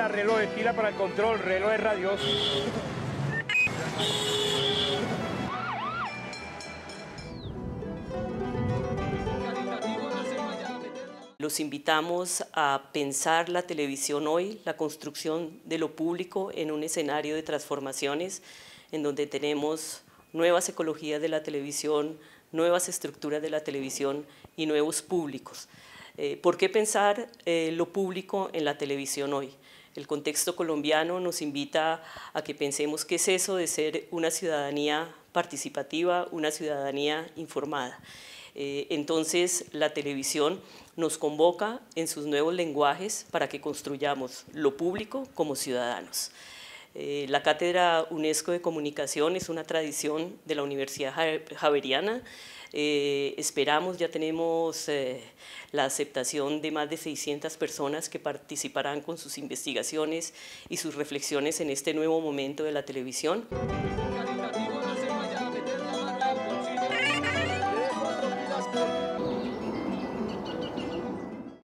estila, reloj, estila para el control, reloj radioso. Los invitamos a pensar la televisión hoy, la construcción de lo público en un escenario de transformaciones en donde tenemos nuevas ecologías de la televisión, nuevas estructuras de la televisión y nuevos públicos. ¿Por qué pensar lo público en la televisión hoy? El contexto colombiano nos invita a que pensemos qué es eso de ser una ciudadanía participativa, una ciudadanía informada. Entonces la televisión nos convoca en sus nuevos lenguajes para que construyamos lo público como ciudadanos. La Cátedra UNESCO de Comunicación es una tradición de la Universidad Javeriana. Esperamos, ya tenemos la aceptación de más de 600 personas que participarán con sus investigaciones y sus reflexiones en este nuevo momento de la televisión.